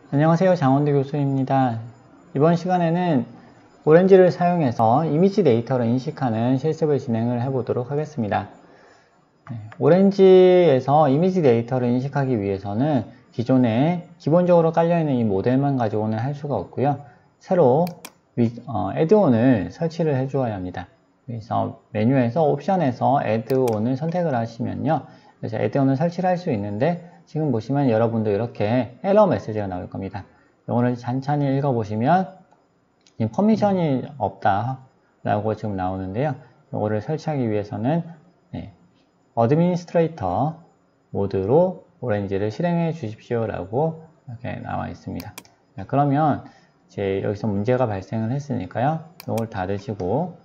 안녕하세요, 장원두 교수입니다. 이번 시간에는 오렌지를 사용해서 이미지 데이터를 인식하는 실습을 진행을 해보도록 하겠습니다. 오렌지에서 이미지 데이터를 인식하기 위해서는 기존에 기본적으로 깔려있는 이 모델만 가지고는 할 수가 없고요. 새로 애드온을 설치를 해주어야 합니다. 그래서 메뉴에서 옵션에서 애드온을 선택을 하시면요. 그래서 애드온을 설치를 할 수 있는데 지금 보시면 여러분도 이렇게 에러 메시지가 나올 겁니다. 이거를 찬찬히 읽어보시면 퍼미션이 없다 라고 지금 나오는데요. 이거를 설치하기 위해서는 어드미니스트레이터 모드로 오렌지를 실행해 주십시오 라고 이렇게 나와 있습니다. 그러면 이제 여기서 문제가 발생을 했으니까요. 이걸 닫으시고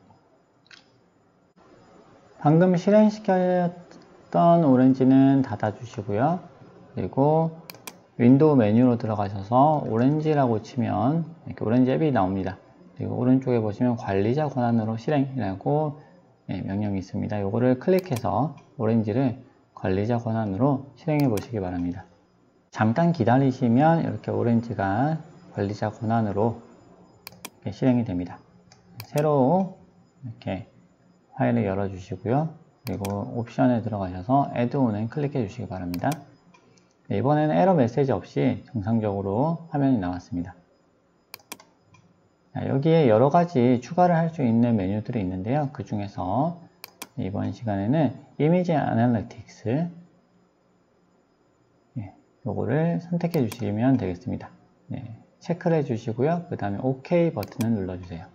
방금 실행시켰던 오렌지는 닫아 주시고요. 그리고 윈도우 메뉴로 들어가셔서 오렌지라고 치면 이렇게 오렌지 앱이 나옵니다. 그리고 오른쪽에 보시면 관리자 권한으로 실행이라고 명령이 있습니다. 이거를 클릭해서 오렌지를 관리자 권한으로 실행해 보시기 바랍니다. 잠깐 기다리시면 이렇게 오렌지가 관리자 권한으로 이렇게 실행이 됩니다. 새로 이렇게 파일을 열어 주시고요. 그리고 옵션에 들어가셔서 애드온을 클릭해 주시기 바랍니다. 이번에는 에러 메시지 없이 정상적으로 화면이 나왔습니다. 여기에 여러 가지 추가를 할 수 있는 메뉴들이 있는데요. 그 중에서 이번 시간에는 이미지 애널리틱스 요거를 선택해 주시면 되겠습니다. 체크를 해 주시고요. 그 다음에 OK 버튼을 눌러 주세요.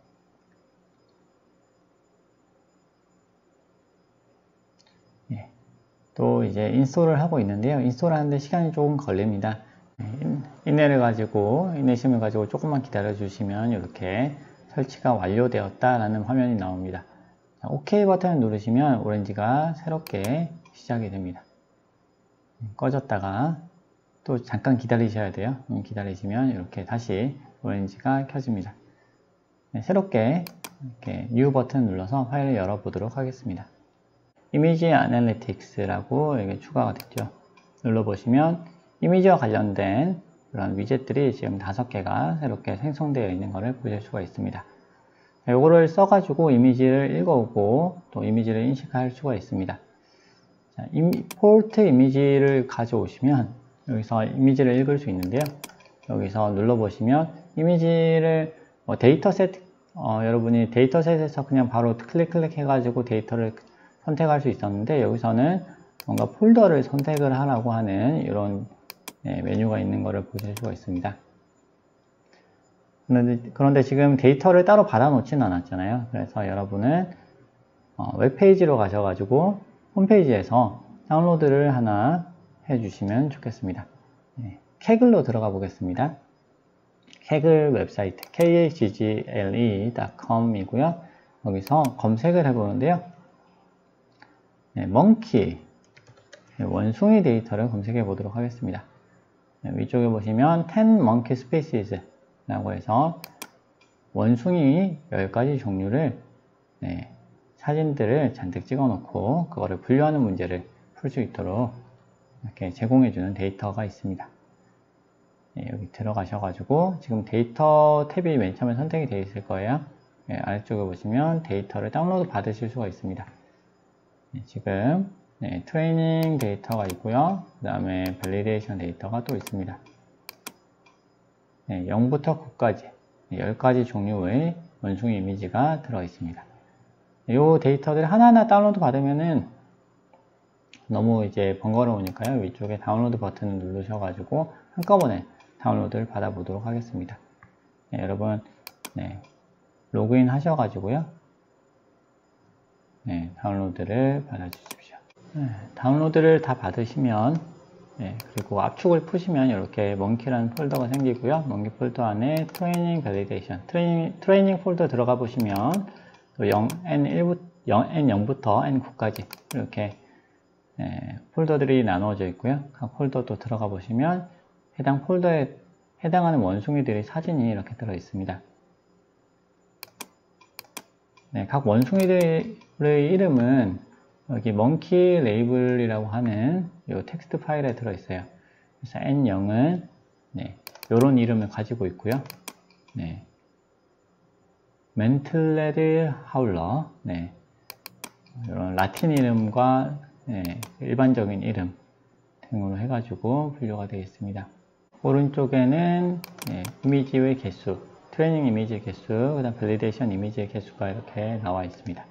또 이제 인스톨을 하고 있는데요. 인스톨 하는데 시간이 조금 걸립니다. 인내심을 가지고 조금만 기다려 주시면 이렇게 설치가 완료되었다 라는 화면이 나옵니다. OK 버튼을 누르시면 오렌지가 새롭게 시작이 됩니다. 꺼졌다가 또 잠깐 기다리셔야 돼요. 기다리시면 이렇게 다시 오렌지가 켜집니다. 새롭게 이렇게 New 버튼 눌러서 파일을 열어보도록 하겠습니다. 이미지 애널리틱스라고 여기 추가가 됐죠. 눌러보시면 이미지와 관련된 그런 위젯들이 지금 5개가 새롭게 생성되어 있는 것을 보실 수가 있습니다. 이거를 써가지고 이미지를 읽어오고 또 이미지를 인식할 수가 있습니다. 자, 포트 이미지를 가져오시면 여기서 이미지를 읽을 수 있는데요. 여기서 눌러보시면 이미지를 데이터셋 여러분이 데이터셋에서 그냥 바로 클릭 해가지고 데이터를 선택할 수 있었는데 여기서는 뭔가 폴더를 선택을 하라고 하는 이런 메뉴가 있는 것을 보실 수가 있습니다. 그런데 지금 데이터를 따로 받아 놓지는 않았잖아요. 그래서 여러분은 웹페이지로 가셔가지고 홈페이지에서 다운로드를 하나 해주시면 좋겠습니다. 카글로 들어가 보겠습니다. 카글 웹사이트 kaggle.com 이고요. 여기서 검색을 해보는데요. 멍키 원숭이 데이터를 검색해 보도록 하겠습니다. 위쪽에 보시면 10 monkey species 라고 해서 원숭이 10가지 종류를 사진들을 잔뜩 찍어 놓고 그거를 분류하는 문제를 풀 수 있도록 이렇게 제공해 주는 데이터가 있습니다. 여기 들어가셔가지고 지금 데이터 탭이 맨 처음에 선택이 되어 있을 거예요. 아래쪽에 보시면 데이터를 다운로드 받으실 수가 있습니다. 지금 트레이닝 데이터가 있고요. 그 다음에 밸리데이션 데이터가 또 있습니다. 0부터 9까지 10가지 종류의 원숭이 이미지가 들어 있습니다. 이 데이터들 하나하나 다운로드 받으면은 너무 이제 번거로우니까요. 위쪽에 다운로드 버튼을 누르셔가지고 한꺼번에 다운로드를 받아보도록 하겠습니다. 여러분 로그인 하셔가지고요. 다운로드를 받아주십시오. 다운로드를 다 받으시면 그리고 압축을 푸시면 이렇게 멍키라는 폴더가 생기고요. 멍키 폴더 안에 트레이닝 밸리데이션 트레이닝 폴더 들어가 보시면 N0부터 N9까지 이렇게 폴더들이 나누어져 있고요. 각 폴더도 들어가 보시면 해당 폴더에 해당하는 원숭이들의 사진이 이렇게 들어 있습니다. 각 원숭이들의 이름은 여기 monkey label이라고 하는 이 텍스트 파일에 들어 있어요. 그래서 N0은 이런 이름을 가지고 있고요. 네. 맨틀레드 하울러, 네. 이런 라틴 이름과 네, 일반적인 이름 등으로 해가지고 분류가 되어 있습니다. 오른쪽에는 네, 이미지의 개수, 트레이닝 이미지의 개수, 그 다음 밸리데이션 이미지의 개수가 이렇게 나와 있습니다.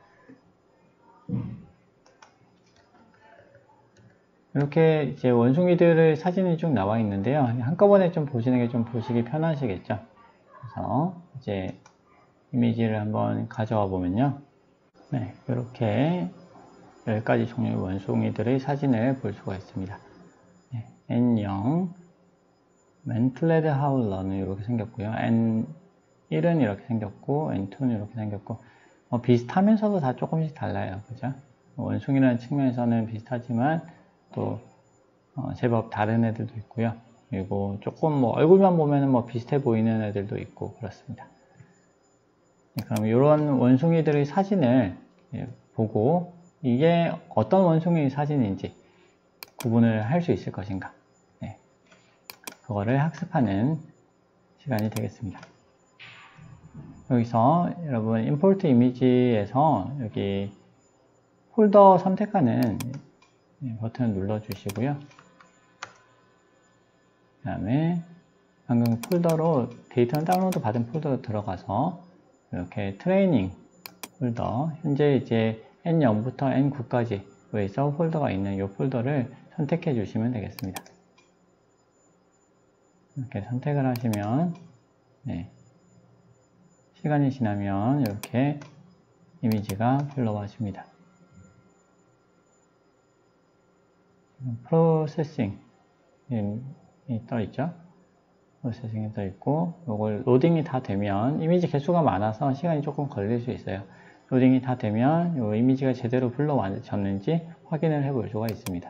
이렇게 이제 원숭이들의 사진이 쭉 나와 있는데요. 한꺼번에 좀 보시는 게 좀 보시기 편하시겠죠. 그래서 이제 이미지를 한번 가져와 보면요. 네, 이렇게 10가지 종류의 원숭이들의 사진을 볼 수가 있습니다. 네, N0, 맨틀레드 하울러는 이렇게 생겼고요. N1은 이렇게 생겼고, N2는 이렇게 생겼고, 비슷하면서도 다 조금씩 달라요. 그죠? 원숭이라는 측면에서는 비슷하지만, 또, 제법 다른 애들도 있고요. 그리고 조금 얼굴만 보면은 비슷해 보이는 애들도 있고, 그렇습니다. 네, 그럼 이런 원숭이들의 사진을 보고, 이게 어떤 원숭이 사진인지 구분을 할 수 있을 것인가. 네, 그거를 학습하는 시간이 되겠습니다. 여기서 여러분 임포트 이미지에서 여기 폴더 선택하는 버튼을 눌러 주시고요. 그 다음에 방금 폴더로 데이터는 다운로드 받은 폴더로 들어가서 이렇게 트레이닝 폴더, 현재 이제 N0부터 N9까지 에서 폴더가 있는 이 폴더를 선택해 주시면 되겠습니다. 이렇게 선택을 하시면 네, 시간이 지나면 이렇게 이미지가 흘러와집니다. 프로세싱이 떠 있죠. 프로세싱이 떠 있고, 이걸 로딩이 다 되면 이미지 개수가 많아서 시간이 조금 걸릴 수 있어요. 로딩이 다 되면 이 이미지가 제대로 불러왔는지 확인을 해볼 수가 있습니다.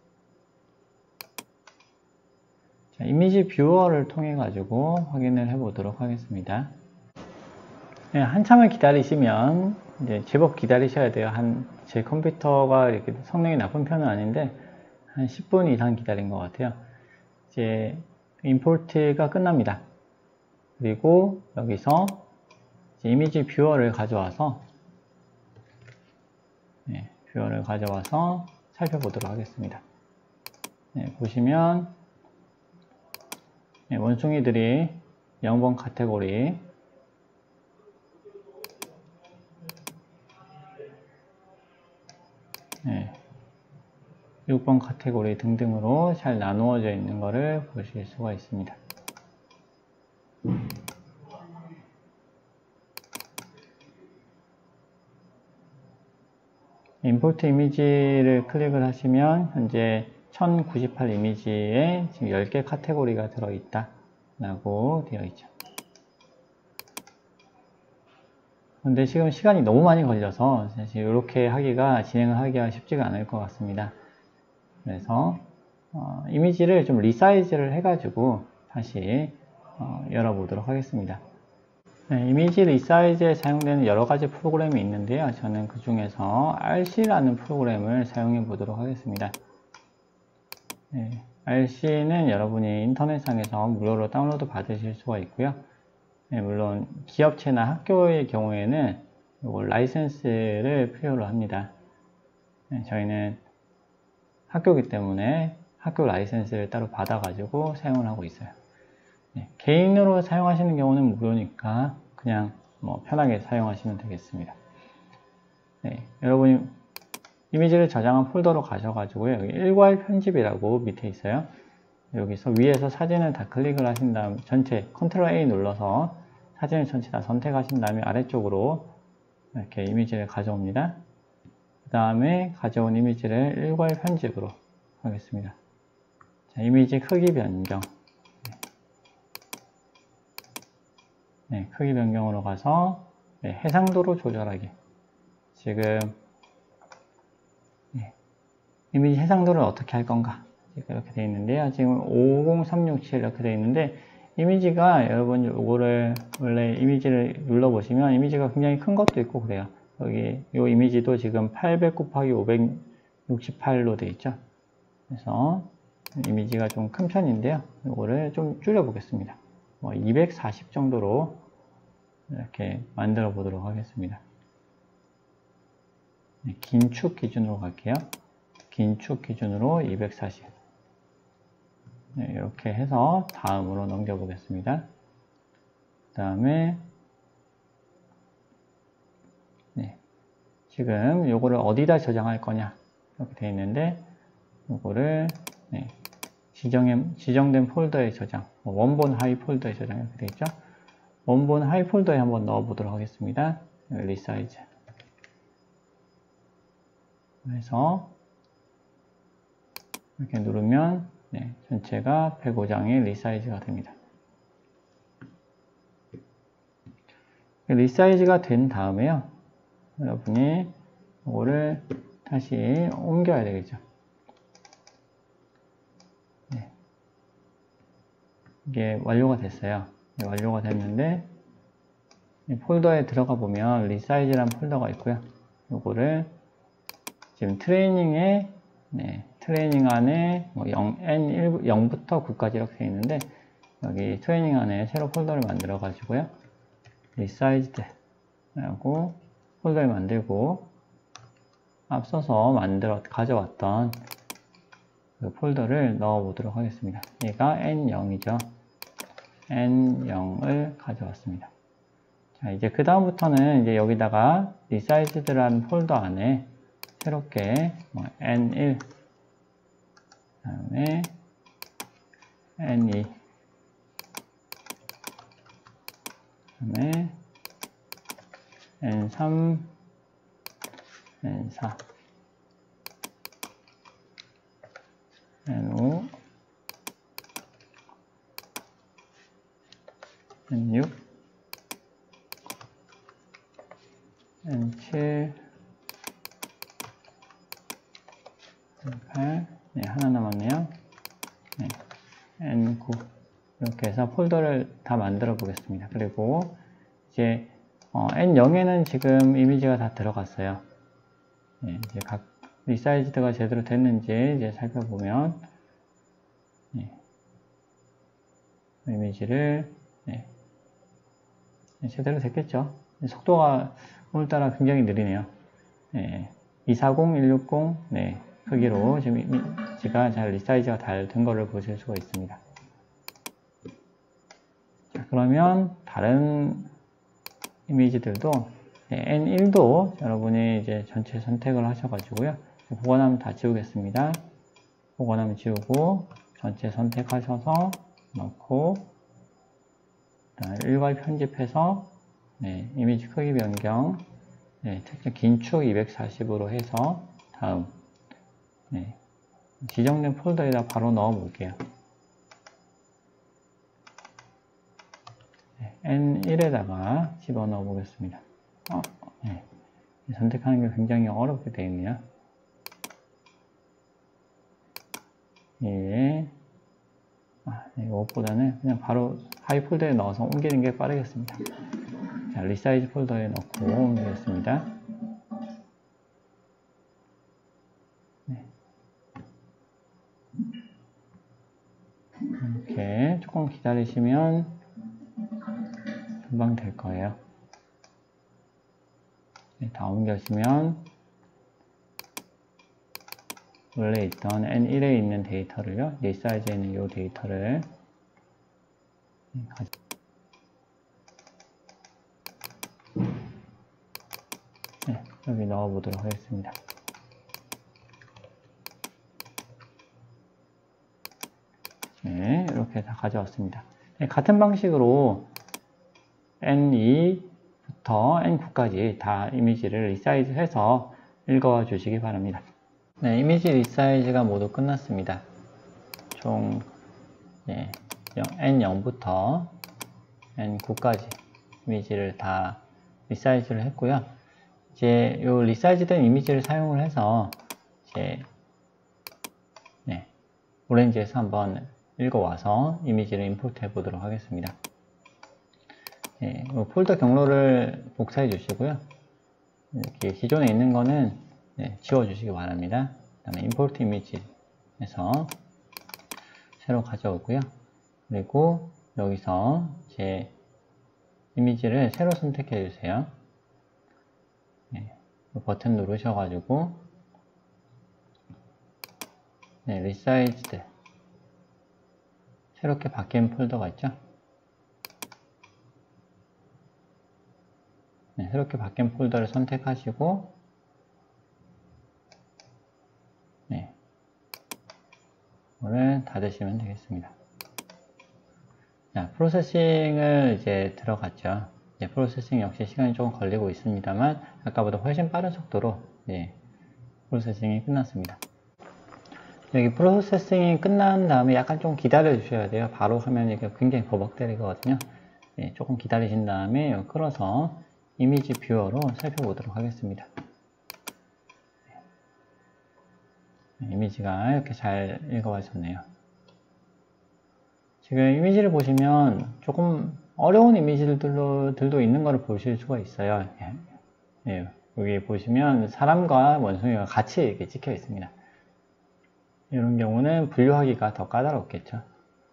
자, 이미지 뷰어를 통해 가지고 확인을 해보도록 하겠습니다. 네, 한참을 기다리시면 이제 제법 기다리셔야 돼요. 제 컴퓨터가 이렇게 성능이 나쁜 편은 아닌데 한 10분 이상 기다린 것 같아요. 이제 임포트가 끝납니다. 그리고 여기서 이제 이미지 뷰어를 가져와서 뷰어를 가져와서 살펴보도록 하겠습니다. 보시면 원숭이들이 0번 카테고리, 6번 카테고리 등등으로 잘 나누어져 있는 것을 보실 수가 있습니다. 임포트 이미지를 클릭을 하시면 현재 1098 이미지에 지금 10개 카테고리가 들어있다 라고 되어 있죠. 근데 지금 시간이 너무 많이 걸려서 사실 이렇게 진행을 하기가 쉽지가 않을 것 같습니다. 그래서 이미지를 좀 리사이즈를 해가지고 다시 열어보도록 하겠습니다. 네, 이미지 리사이즈에 사용되는 여러 가지 프로그램이 있는데요. 저는 그 중에서 RC라는 프로그램을 사용해 보도록 하겠습니다. 네, RC는 여러분이 인터넷상에서 무료로 다운로드 받으실 수가 있고요. 네, 물론 기업체나 학교의 경우에는 이걸 라이센스를 필요로 합니다. 네, 저희는 학교이기 때문에 학교 라이센스를 따로 받아가지고 사용을 하고 있어요. 네, 개인으로 사용하시는 경우는 무료니까 그냥 편하게 사용하시면 되겠습니다. 네, 여러분이 이미지를 저장한 폴더로 가셔가지고요. 여기 일괄 편집이라고 밑에 있어요. 여기서 위에서 사진을 다 클릭을 하신 다음 전체 컨트롤 A 눌러서 사진을 전체 다 선택하신 다음에 아래쪽으로 이렇게 이미지를 가져옵니다. 그 다음에 가져온 이미지를 일괄 편집으로 하겠습니다. 자, 이미지 크기 변경. 네, 크기 변경으로 가서 해상도로 조절하기. 지금 이미지 해상도를 어떻게 할 건가 이렇게 되어 있는데요. 지금 50367 이렇게 되어 있는데 이미지가 여러분 요거를 원래 이미지를 눌러 보시면 이미지가 굉장히 큰 것도 있고 그래요. 여기 요 이미지도 지금 800 곱하기 568로 되어 있죠. 그래서 이미지가 좀 큰 편인데요. 이거를 좀 줄여 보겠습니다. 240 정도로 이렇게 만들어 보도록 하겠습니다. 네, 긴 축 기준으로 갈게요. 긴 축 기준으로 240. 네, 이렇게 해서 다음으로 넘겨 보겠습니다. 그 다음에 네, 지금 요거를 어디다 저장할 거냐 이렇게 되어 있는데 요거를 네, 지정된 폴더에 저장, 원본 하위 폴더에 저장 이렇게 되어 있죠. 원본 하위 폴더에 한번 넣어 보도록 하겠습니다. 리사이즈 해서 이렇게 누르면 네, 전체가 105장의 리사이즈가 됩니다. 리사이즈가 된 다음에요, 여러분이 이거를 다시 옮겨야 되겠죠. 네. 이게 완료가 됐어요. 네, 완료가 됐는데 이 폴더에 들어가 보면 리사이즈라는 폴더가 있고요. 이거를 지금 트레이닝에 네, 트레이닝 안에 N0부터 9까지 이렇게 되어 있는데 여기 트레이닝 안에 새로 폴더를 만들어 가지고요. 리사이즈드 라고 폴더를 만들고 앞서서 가져왔던 그 폴더를 넣어 보도록 하겠습니다. 얘가 N0이죠. N0을 가져왔습니다. 자, 이제 그 다음부터는 이제 여기다가 리사이즈드라는 폴더 안에 새롭게 N1 다음에 N2 다음에 N3 N4 N5 N6 N7 N8 네, 하나 남았네요. 네, N9 이렇게 해서 폴더를 다 만들어 보겠습니다. 그리고 이제 N0에는 지금 이미지가 다 들어갔어요. 네, 이제 각 리사이즈드가 제대로 됐는지 이제 살펴보면 네, 이미지를 네, 제대로 됐겠죠. 속도가 오늘따라 굉장히 느리네요. 네, 240, 160 네, 크기로 지금 이미지가 잘 리사이즈가 잘 된 거를 보실 수가 있습니다. 자, 그러면 다른 이미지들도 네, N1도 여러분이 이제 전체 선택을 하셔가지고요. 복원하면 다 지우겠습니다. 복원하면 지우고 전체 선택하셔서 넣고 일괄 편집해서 네, 이미지 크기 변경 네, 특히 긴축 240으로 해서 다음 네, 지정된 폴더에다 바로 넣어 볼게요. 네, N1에다가 집어넣어 보겠습니다. 네, 선택하는 게 굉장히 어렵게 되어 있네요. 예. 이것보다는 그냥 바로 하위 폴더에 넣어서 옮기는 게 빠르겠습니다. 자, 리사이즈 폴더에 넣고 옮기겠습니다. 네. 이렇게 조금 기다리시면 금방 될 거예요. 네, 다 옮겨지면 원래 있던 N1에 있는 데이터를요, 리사이즈에 있는 이 데이터를 네, 여기 넣어 보도록 하겠습니다. 네, 이렇게 다 가져왔습니다. 네, 같은 방식으로 N2부터 N9까지 다 이미지를 리사이즈 해서 읽어 주시기 바랍니다. 네, 이미지 리사이즈가 모두 끝났습니다. 총 네, N0부터 N9까지 이미지를 다 리사이즈를 했고요. 이제 이 리사이즈된 이미지를 사용을 해서 이제 네, 오렌지에서 한번 읽어와서 이미지를 임포트 해 보도록 하겠습니다. 네, 폴더 경로를 복사해 주시고요. 이렇게 기존에 있는 거는 네, 지워 주시기 바랍니다. 그 다음에 임포트 이미지에서 새로 가져오고요. 그리고 여기서 제 이미지를 새로 선택해 주세요. 네, 버튼 누르셔가지고 네, 리사이즈드 새롭게 바뀐 폴더가 있죠. 네, 새롭게 바뀐 폴더를 선택하시고 네, 이거를 닫으시면 되겠습니다. 자, 프로세싱을 이제 들어갔죠. 이제 프로세싱 역시 시간이 조금 걸리고 있습니다만 아까보다 훨씬 빠른 속도로 프로세싱이 끝났습니다. 여기 프로세싱이 끝난 다음에 약간 좀 기다려 주셔야 돼요. 바로 하면 이게 굉장히 버벅거리거든요. 조금 기다리신 다음에 끌어서 이미지 뷰어로 살펴보도록 하겠습니다. 이미지가 이렇게 잘 읽어졌네요. 지금 이미지를 보시면 조금 어려운 이미지들도 있는 것을 보실 수가 있어요. 여기 보시면 사람과 원숭이가 같이 이렇게 찍혀 있습니다. 이런 경우는 분류하기가 더 까다롭겠죠.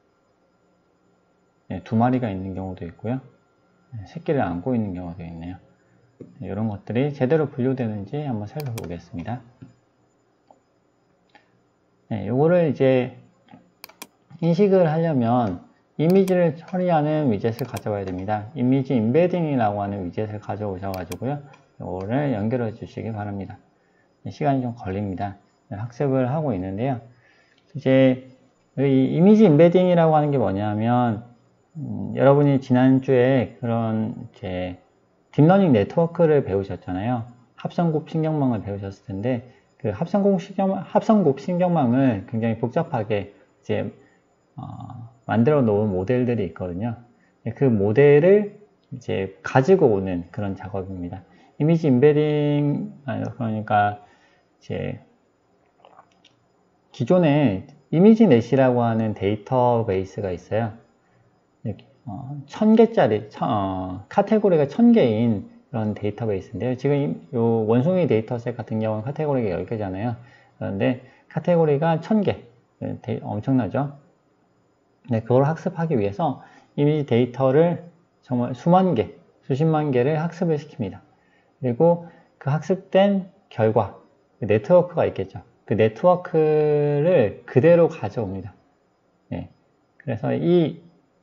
두 마리가 있는 경우도 있고요. 새끼를 안고 있는 경우도 있네요. 이런 것들이 제대로 분류되는지 한번 살펴보겠습니다. 요거를 이제 인식을 하려면 이미지를 처리하는 위젯을 가져와야 됩니다. 이미지 임베딩이라고 하는 위젯을 가져오셔가지고요. 이거를 연결해 주시기 바랍니다. 시간이 좀 걸립니다. 학습을 하고 있는데요. 이제 이 이미지 임베딩이라고 하는 게 뭐냐면 여러분이 지난주에 그런 이제 딥러닝 네트워크를 배우셨잖아요. 합성곱 신경망을 배우셨을 텐데 그 합성곱 신경망을 굉장히 복잡하게 이제 만들어 놓은 모델들이 있거든요. 그 모델을 이제 가지고 오는 그런 작업입니다. 이미지 임베딩, 그러니까 이제 기존에 이미지넷이라고 하는 데이터베이스가 있어요. 1000개짜리, 카테고리가 1000개인 그런 데이터베이스인데요. 지금 요 원숭이 데이터셋 같은 경우는 카테고리가 10개잖아요. 그런데 카테고리가 1000개. 엄청나죠? 네, 그걸 학습하기 위해서 이미지 데이터를 정말 수만 개, 수십만 개를 학습을 시킵니다. 그리고 그 학습된 결과, 네트워크가 있겠죠. 그 네트워크를 그대로 가져옵니다. 네, 그래서 이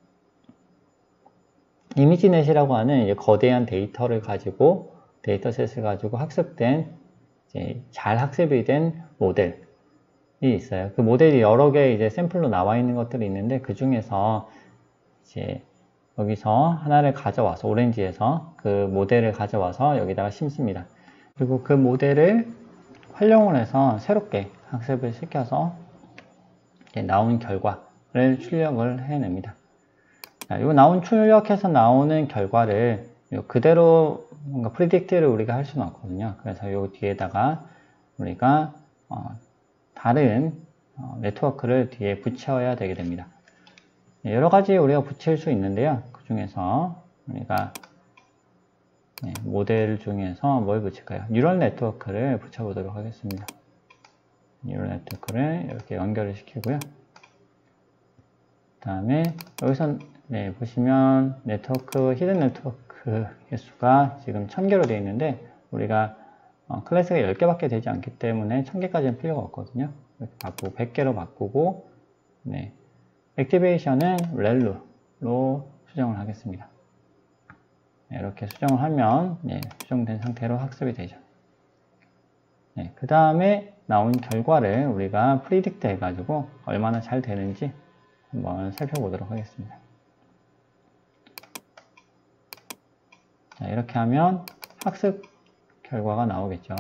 이미지넷이라고 하는 거대한 데이터를 가지고, 데이터셋을 가지고 학습된, 이제 잘 학습이 된 모델이 있어요. 그 모델이 여러 개 이제 샘플로 나와 있는 것들이 있는데, 그 중에서 이제 여기서 하나를 가져와서, 오렌지에서 그 모델을 가져와서 여기다가 심습니다. 그리고 그 모델을 활용을 해서 새롭게 학습을 시켜서 나온 결과를 출력을 해냅니다. 이 출력해서 나오는 결과를 그대로 뭔가 프리딕트를 우리가 할 수는 없거든요. 그래서 이 뒤에다가 우리가 다른 네트워크를 뒤에 붙여야 되게 됩니다. 여러 가지 우리가 붙일 수 있는데요. 그 중에서 우리가 모델 중에서 뭘 붙일까요? 뉴럴 네트워크를 붙여보도록 하겠습니다. 뉴럴 네트워크를 이렇게 연결을 시키고요. 그 다음에 여기서 보시면 네트워크, 히든 네트워크 개수가 지금 1000개로 되어 있는데 우리가 클래스가 10개밖에 되지 않기 때문에 1000개까지는 필요가 없거든요. 이렇게 바꾸고 100개로 바꾸고 액티베이션은 렐루로 수정을 하겠습니다. 이렇게 수정을 하면 수정된 상태로 학습이 되죠. 그 다음에 나온 결과를 우리가 프리딕트 해가지고 얼마나 잘 되는지 한번 살펴보도록 하겠습니다. 자, 이렇게 하면 학습 결과가 나오겠죠.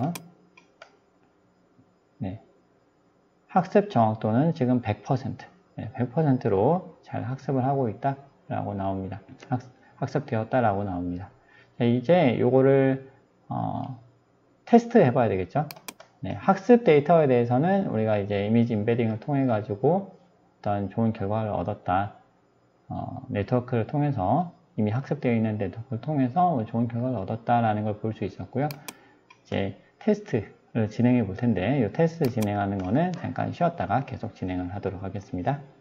학습 정확도는 지금 100%, 100%로 잘 학습을 하고 있다 라고 나옵니다. 학습되었다 라고 나옵니다. 자, 이제 요거를 테스트 해봐야 되겠죠. 학습 데이터에 대해서는 우리가 이제 이미지 임베딩을 통해 가지고 어떤 좋은 결과를 얻었다, 네트워크를 통해서 이미 학습되어 있는 네트워크를 통해서 좋은 결과를 얻었다라는 걸 볼 수 있었고요. 이제 테스트를 진행해 볼 텐데 이 테스트 진행하는 거는 잠깐 쉬었다가 계속 진행을 하도록 하겠습니다.